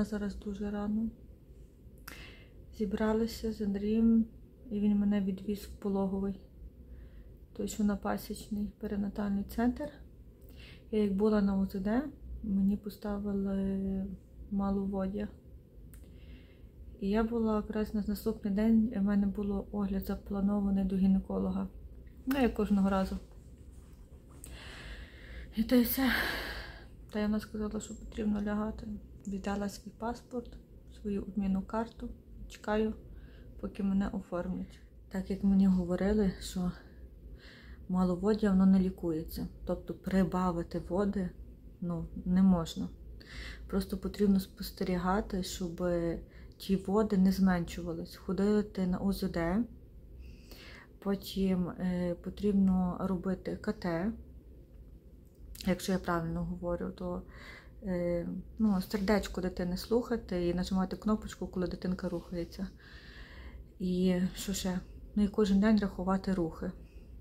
зараз дуже рано. Зібралися з Андрієм, і він мене відвіз в Пологовий. Тобто на Пасічний перинатальний центр. Я як була на УЗД, мені поставили маловоддя. І я була якраз на наступний день, у мене було огляд запланований до гінеколога. Ну, як кожного разу. І то й все. Та вона сказала, що потрібно лягати. Віддала свій паспорт, свою обмінну карту. Чекаю, поки мене оформлять. Так як мені говорили, що маловоддя воно не лікується. Тобто прибавити води не можна. Просто потрібно спостерігати, щоб ті води не зменшувались. Ходити на УЗД, потім потрібно робити КТ. Якщо я правильно говорю, то сердечко дитини слухати і нажимати кнопочку, коли дитинка рухається. І що ще? І кожен день рахувати рухи.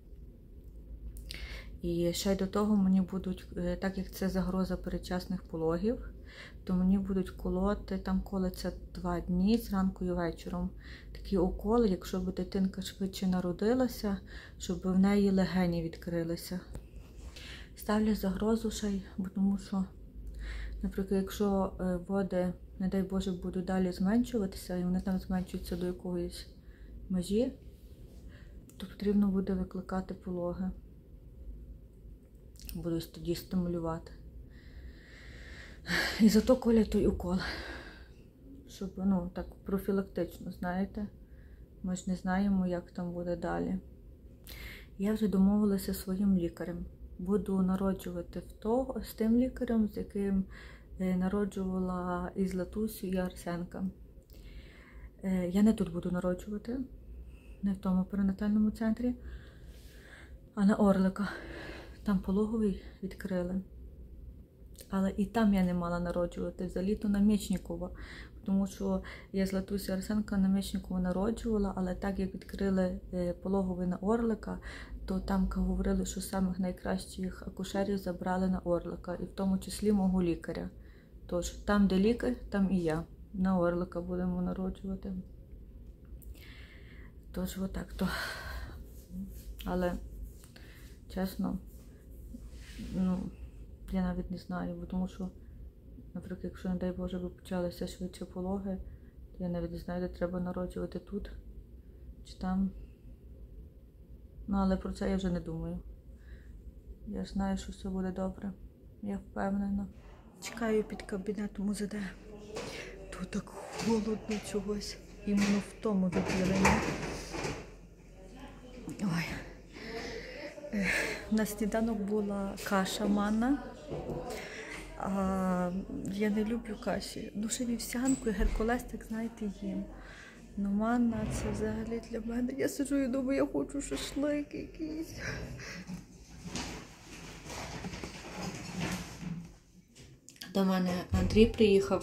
І ще й до того мені будуть, так як це загроза передчасних пологів, то мені будуть колоти, там колиться 2 дні, зранку і вечором. Такі уколи, якщо б дитинка швидше народилася, щоб в неї легені відкрилися. Ставлять загрозу ще й, тому що, наприклад, якщо води, не дай Боже, будуть далі зменшуватися, і вони там зменшуються до якоїсь межі, то потрібно буде викликати пологи. Будуть тоді стимулювати. І зато колять той укол. Щоб, так профілактично, знаєте. Ми ж не знаємо, як там буде далі. Я вже домовилася зі своїм лікарем. Буду народжувати з тим лікарем, з яким народжувала і Златусю, і Арсенка. Я не тут буду народжувати, не в тому перинатальному центрі, а на Орлика. Там Пологовий відкрили. Але і там я не мала народжувати, взагалі-то на Мечникова. Тому що я Златуся Арсенка на Мечникова народжувала, але так як відкрили Пологовий на Орлика, то там говорили, що самих найкращих акушерів забрали на Орлика, і в тому числі мого лікаря. Тож, там, де лікар, там і я. На Орлика будемо народжувати. Тож, отак то. Але, чесно, я навіть не знаю, тому що, наприклад, якщо, не дай Боже, би почалися швидше пологи, то я навіть не знаю, де треба народжувати тут, чи там. Але про це я вже не думаю. Я знаю, що все буде добре. Я впевнена. Чекаю під кабінетом УЗД. Тут так холодно чогось. Іменно в тому відділенні. Ой. На сніданок була каша манна. Я не люблю каші. Ще вівсянку і геркулес, так знаєте, їм. Манна це взагалі для мене. Я сиджу і думаю, я хочу шашлик якийсь. До мене Андрій приїхав.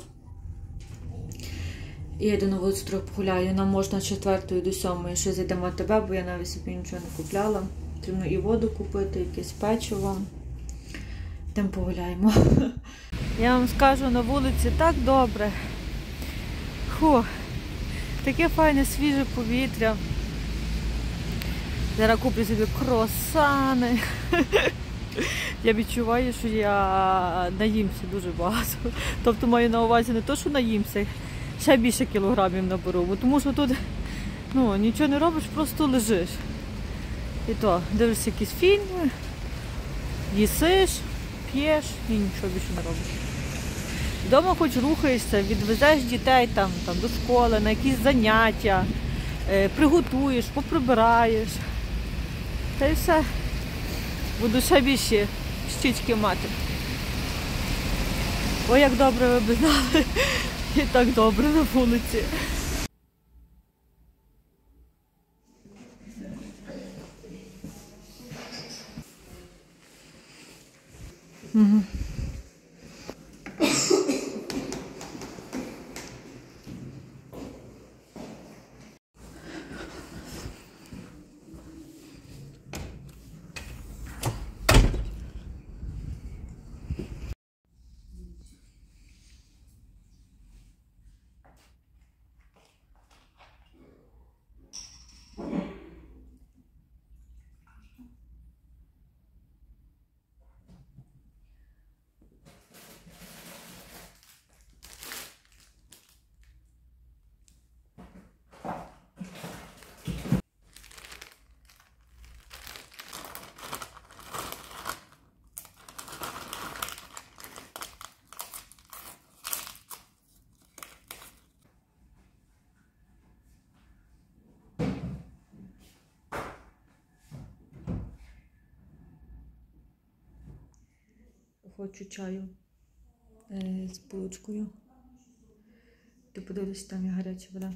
Я йду на вулицю трохи погуляю. Нам можна з 4 до 7 ще зайдемо в АТБ, бо я навіть собі нічого не купляла. Потрібно і воду купити, якесь печиво. Йдемо погуляємо. Я вам скажу, на вулиці так добре. Таке файне свіже повітря. Зараз куплю собі круасани. Я відчуваю, що я наїмся дуже багато. Тобто маю на увазі не те, що наїмся, ще більше кілограмів наберу. Бо тому що тут нічого не робиш, просто лежиш. І то, дивишся якісь фільми, їсиш, п'єш і нічого більше не робиш. Вдома хоч рухаєшся, відвезеш дітей там до школи, на якісь заняття, приготуєш, поприбираєш. Та й все. Буду ще більше щічки мати. Ой, як добре ви б знали. І так добре на вулиці. Угу. хочу чаю з булочкою. Ти подивишся, там є гаряча вода.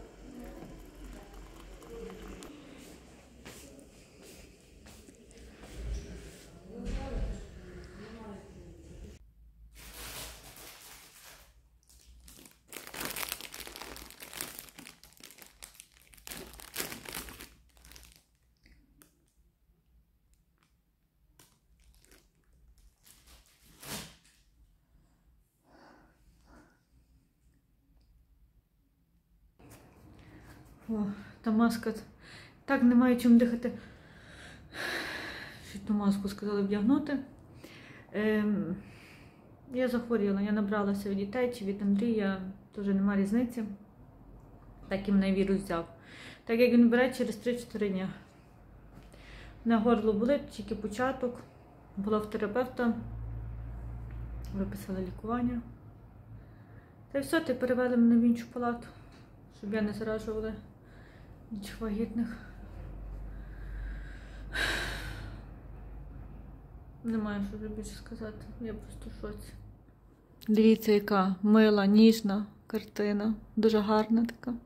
О, та маска. Так, немає чим дихати. Ще ту маску сказали вдягнути. Я захворіла, я набралася від дітей чи від Андрія, теж немає різниці. Так і мене вірус взяв. Так як він бере через 3-4 дні. На горло болить, тільки початок. Була в терапевта, виписали лікування. Та й все, ти перевели мене в іншу палату, щоб я не заражувала інших вагітних. Немає що вже більше сказати, я просто в шоці. Дивіться, яка мила, ніжна картина, дуже гарна така.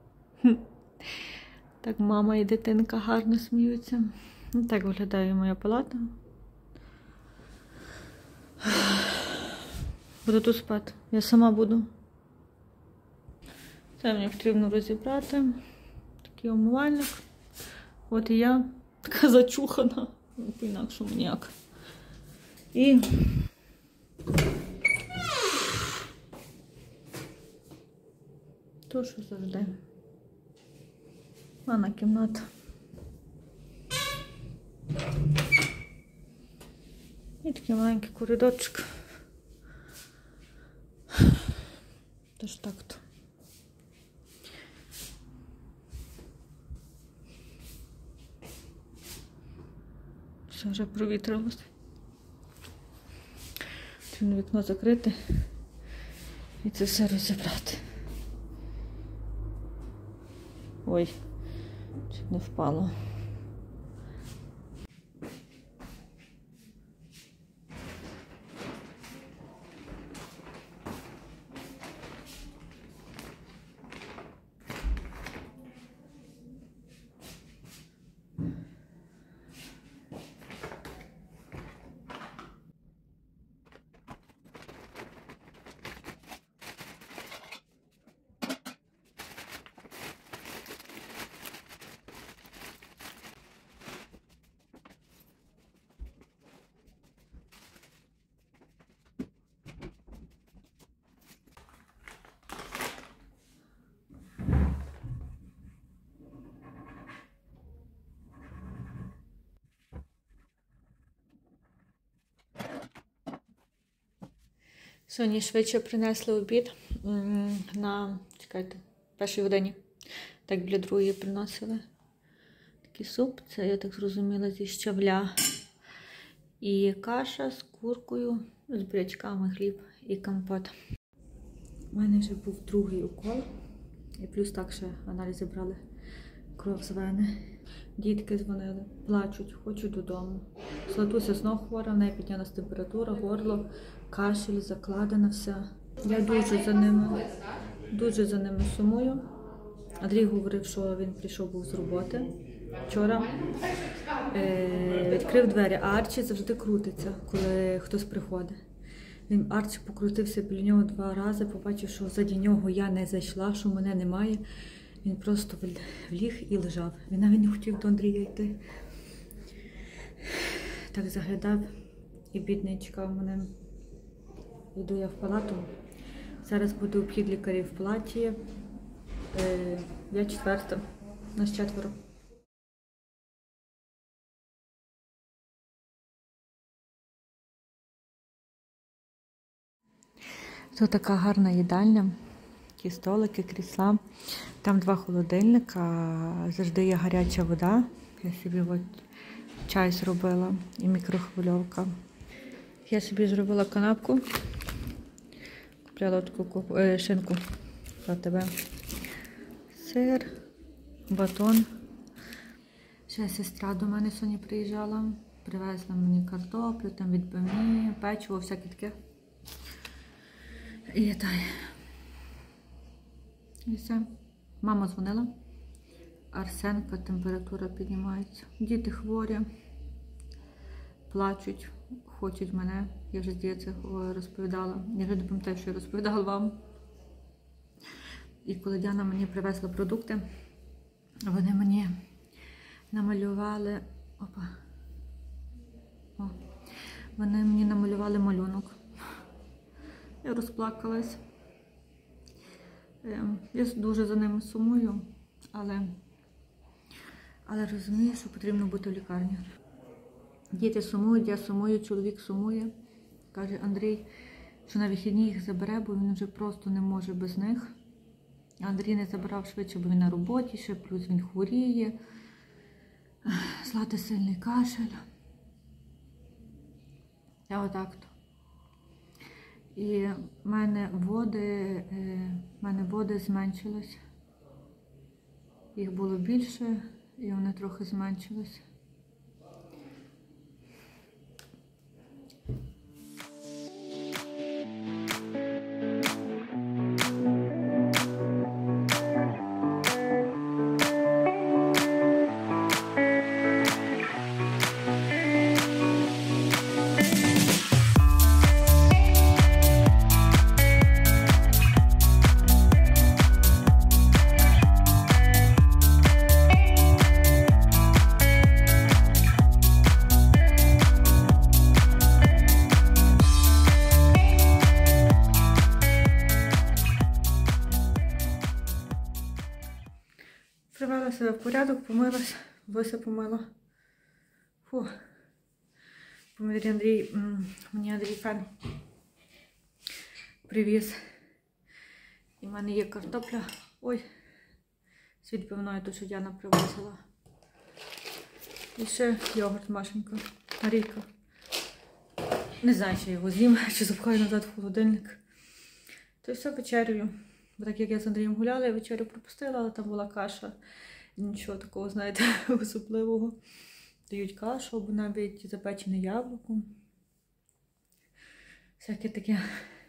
Так мама і дитинка гарно сміються. Так виглядає моя палата. Буду тут спати. Я сама буду. Це мені потрібно розібрати. Такий умивальник. От і я така зачухана. По-інакшому ніяк. І то, що завжди. Ванна кімната. І такий маленький коридорчик. Тож так-то. Все вже провітрилось. Треба вікно закрити і це все розібрати. Ой, чуть не впало. Сьогодні швидше принесли обід на, чекайте, першій годині. Так біля другої приносили. Такий суп, це, я так зрозуміла, зі щавля. І каша з куркою, з бурячками, хліб і компот. У мене вже був другий укол. І плюс так ще аналізи брали, кров з вени. Дітки дзвонили, плачуть, хочуть додому. Златуся знов хвора, в неї піднялась температура, горло, кашель, закладена вся. Я дуже за ними сумую. Андрій говорив, що він прийшов був з роботи вчора, відкрив двері, а Арчі завжди крутиться, коли хтось приходить. Арчі покрутився біля нього 2 рази, побачив, що ззаді нього я не зайшла, що мене немає. Він просто вліг і лежав. Він навіть не хотів до Андрія йти. Так заглядав і бідний чекав мене. Йду я в палату. Зараз буде обхід лікарів в палаті. Я 4-та. Нас 4. Тут така гарна їдальня. Такі столики, крісла. Там 2 холодильника, завжди є гаряча вода. Я собі от чай зробила і мікрохвильовка. Я собі зробила канапку. Купляла таку шинку АТБ. Сир, батон. Ще сестра до мене сьогодні приїжджала. Привезла мені картоплю, там відбивні, печиво, всяке таке. І так. І все. Мама дзвонила. Арсенка, температура піднімається. Діти хворі, плачуть, хочуть мене. Я вже, здається, розповідала. Я вже не пам'ятаю, що я розповідала вам. І коли Діана мені привезла продукти, вони мені намалювали... Опа. О. Вони мені намалювали малюнок. Я розплакалась. Я дуже за ними сумую, але розумію, що потрібно бути в лікарні. Діти сумують, я сумую, чоловік сумує. Каже Андрій, що на вихідні їх забере, бо він вже просто не може без них. Андрій не забирав швидше, бо він на роботі ще, плюс він хворіє. Злати сильний кашель. Я отак-то. І в мене води зменшились. Їх було більше, і вони трохи зменшились. Привела себе в порядок, помилась, Лося помила. Фу. Мені Андрій фен привіз. І в мене є картопля. Ой, з відбивною, то що Діана привозила. І ще йогурт Машенька, Марійка. Не знаю, чи його з'їм, чи запхаю назад в холодильник. То все, вечерюю. Бо так як я з Андрієм гуляла, я вечерю пропустила, але там була каша. Нічого такого, знаєте, особливого. Дають кашу, або навіть запечене яблуко. Всяке таке.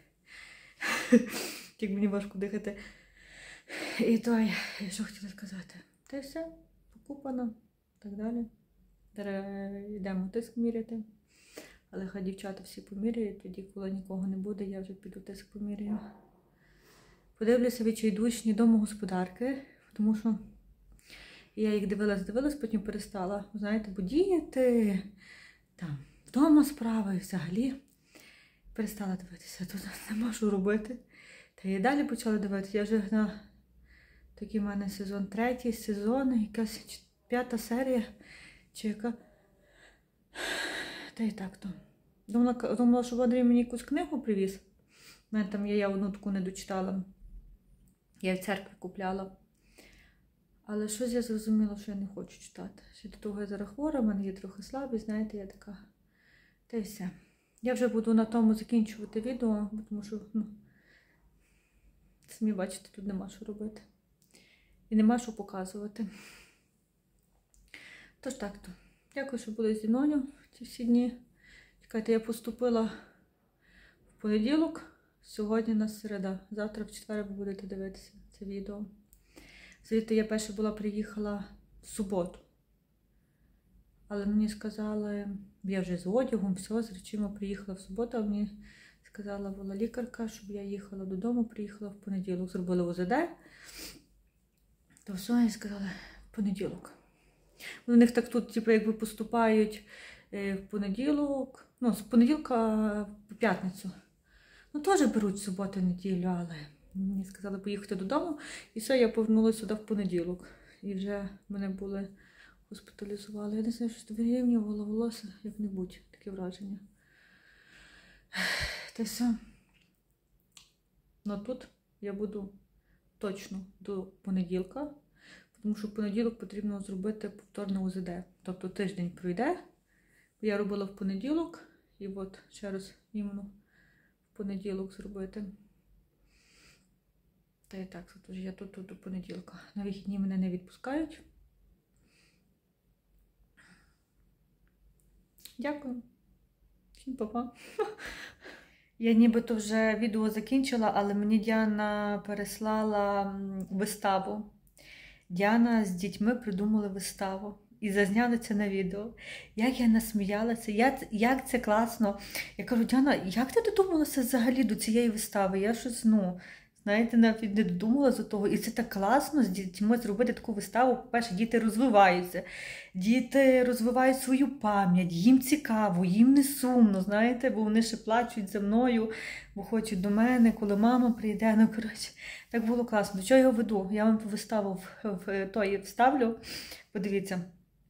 Як мені важко дихати. І то, що хотіла сказати. Та й все, покупано, так далі. Зараз йдемо тиск міряти. Але хай дівчата всі поміряють, тоді, коли нікого не буде, я вже піду тиск поміряю. Подивлюся відчайдушні домогосподарки, тому що я їх дивилась, потім перестала, знаєте, бо діяти, там, вдома справи, взагалі. Перестала дивитися, тут нема що робити. Та я далі почала дивитися, я вже на такий в мене сезон, 3-й сезон, якась 5-та серія, чи яка. Та й так то. Думала, що Андрій мені якусь книгу привіз. У мене там я одну таку не дочитала. Я в церкві купляла. Але щось я зрозуміла, що я не хочу читати. Ще до того я зараз хвора, в мене є трохи слабість, знаєте, я така. Та й все. Я вже буду на тому закінчувати відео, тому що, самі бачите, тут нема що робити. І нема що показувати. Тож так-то. Дякую, що були зі мною ці всі дні. Чекайте, я поступила в понеділок, сьогодні на середа. Завтра в четвер ви будете дивитися це відео. Звідти я перша приїхала в суботу. Але мені сказали, я вже з одягом, все, з речима приїхала в суботу, а мені сказала була лікарка, щоб я їхала додому, приїхала в понеділок. Зробили УЗД. То все, і сказали, в понеділок. У них так тут, типу, якби поступають в понеділок, з понеділка по п'ятницю. Теж беруть суботу, неділю, але мені сказали поїхати додому. І все, я повернулася сюди в понеділок. І вже мене були госпіталізували. Я не знаю, що вирівнювало волосся, як-небудь, таке враження. Та все. Тут я буду точно до понеділка, тому що в понеділок потрібно зробити повторне УЗД. Тобто тиждень пройде. Я робила в понеділок, і от ще раз іменно в понеділок зробити. Та і так, тож я тут до понеділка. На вихідні мене не відпускають. Дякую. Всім па-па. Я нібито вже відео закінчила, але мені Діана переслала виставу. Діана з дітьми придумали виставу і зазняли це на відео. Як я насміялася, як це класно. Я кажу, Діана, як ти додумалася взагалі до цієї вистави? Я щось, знаєте, навіть не додумала за того. І це так класно з дітьми зробити таку виставу. По-перше, діти розвиваються. Діти розвивають свою пам'ять, їм цікаво, їм не сумно, знаєте, бо вони ще плачуть за мною, бо хочуть до мене, коли мама прийде. Ну, коротше, так було класно. До чого я веду? Я вам виставу вставлю. Подивіться.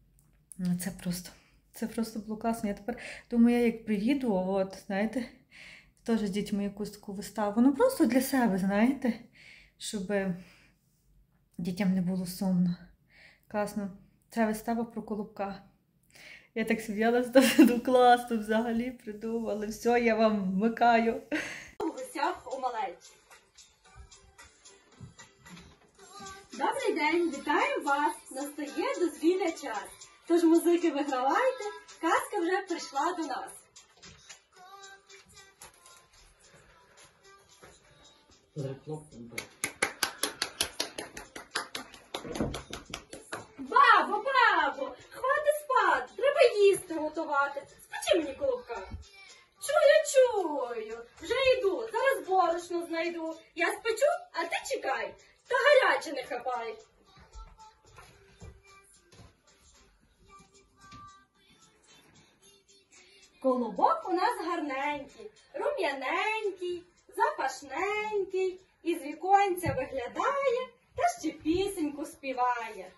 Це просто було класно. Я тепер думаю, я як приїду, знаєте, теж з дітьми якусь таку виставу. Ну, просто для себе, знаєте, щоб дітям не було сумно. Класно. Це вистава про Колобка. Я так сміялася, класно взагалі придумали. Все, я вам вмикаю. У гостях у малечі. Добрий день, вітаю вас! Настає дозвілля час. Тож музики вигравайте, казка вже прийшла до нас. Бабо, хвати спати, треба їсти готувати. Спечи мені Колобка. Чую, вже йду, зараз борошно знайду. Я спечу, а ти чекай, та гаряче не хапай. Колобок у нас гарненький, рум'яненький, запашненький, із віконця виглядає та ще пісеньку співає.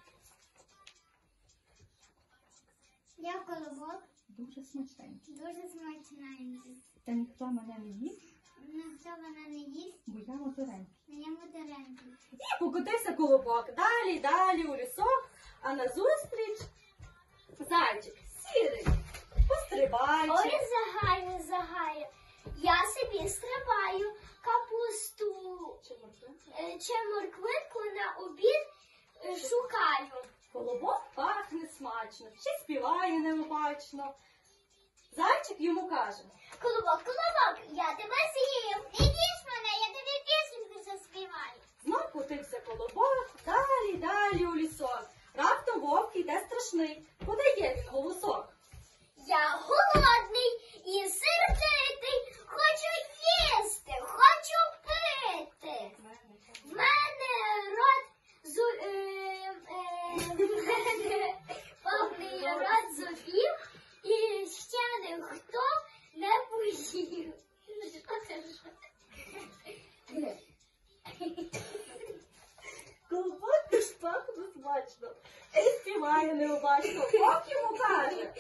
Я Колобок. Дуже смачненький. Дуже смачненький. Та ніхто мене не їсть, Ніхто мене не їсть, бо я моторенький. я моторенький. І покотився Колобок далі у лісок, а назустріч зайчик сірий, пострибайчик. Ой, загаю. Я собі стрибаю капусту чи морквинку на обід шукаю. Колобок пахне смачно, ще співає необачно. Зайчик йому каже: Колобок, я тебе з'їм. Не їж мене, я тобі пісеньку заспіваю. знов котився Колобок далі у лісок. Раптом вовк іде страшний, подає він голосок. Я голодний і сердитий, хочу їсти, хочу пити. В мене рот повний рот зубів і ще ніхто не поїв. Колобок пахне смачно, і співає необачно. Вовк йому каже: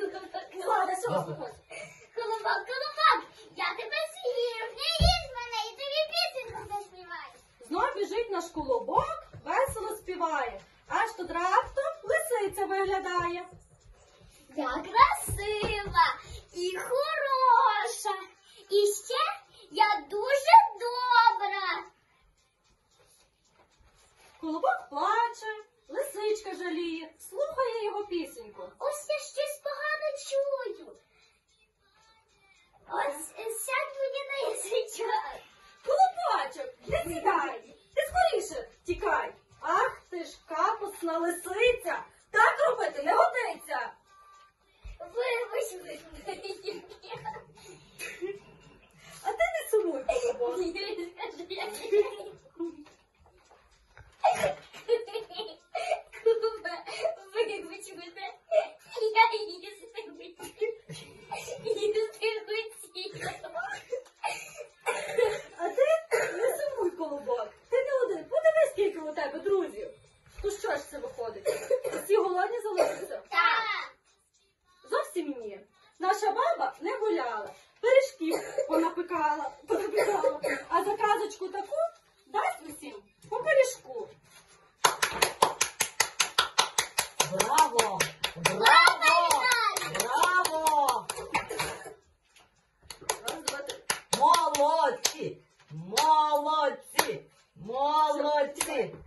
Колобок, я тебе з'їв, не їж мене і тобі пісеньку заспіваю. Знов біжить наш Колобок, весело співає. Аж тут раптом лисиця виглядає. Я красива і хороша, і ще я дуже добра. Колобок плаче, лисичка жаліє, слухає його пісеньку. Ось я щось погано чую. Ось сядь мені на язичок. Колобочок, не сідай, ти скоріше тікай. Ах ти ж капусна лисиця, так робити не годиться. Вибач мене. А ти не сумуй, Колобок. Вибач мене. Я їсти хотіла. А ти не сумуй, Колобок. Ти не один. Подивись, скільки у тебе друзів. Ну що ж це виходить? Всі голодні залишаться? Так. Зовсім ні. Наша баба не гуляла. Пиріжків понапікала, а за казочку таку дасть усім по пиріжку. Браво! Браво! Браво! Раз, два, три. Молодці! Молодці! Молодці!